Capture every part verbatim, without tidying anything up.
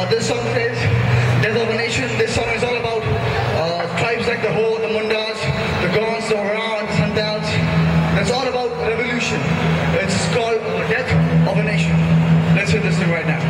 Uh, this song says, Death of a Nation. This song is all about uh, tribes like the Ho, the Mundas, the Gons, the Warao, the Sandals. It's all about revolution. It's called uh, Death of a Nation. Let's hear this thing right now.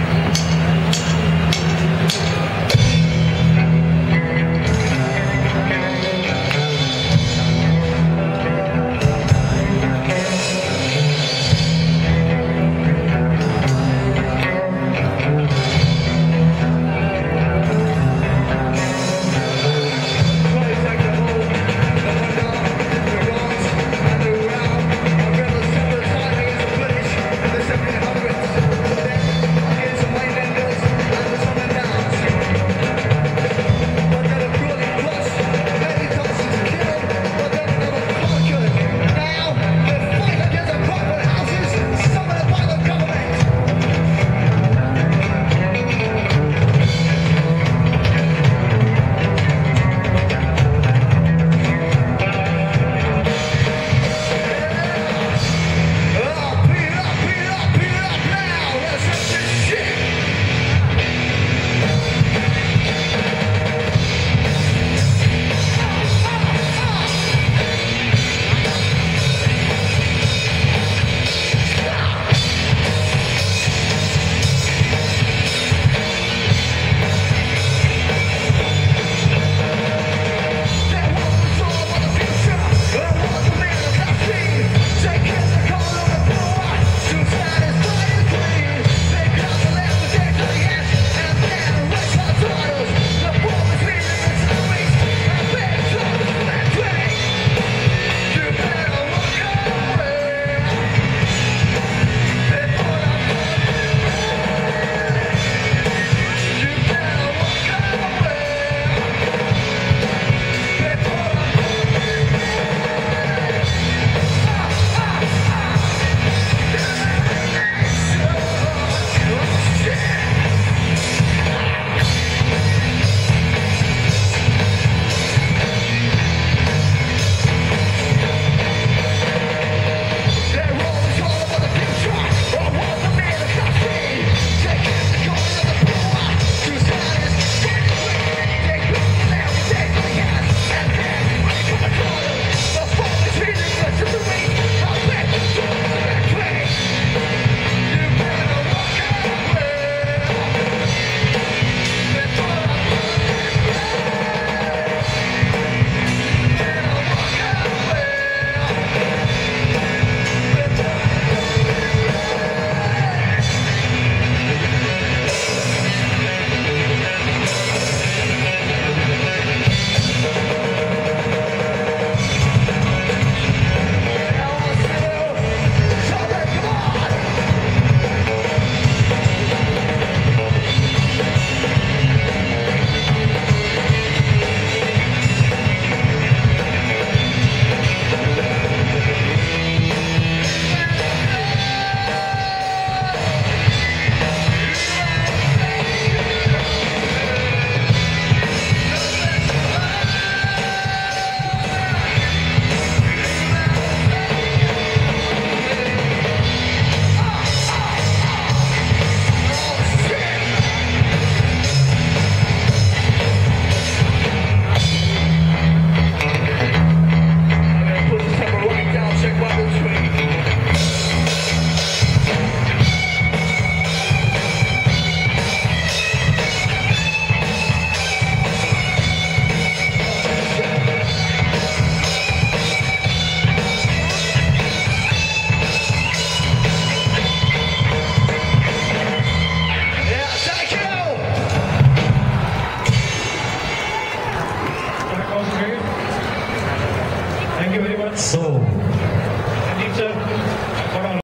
So, Anita,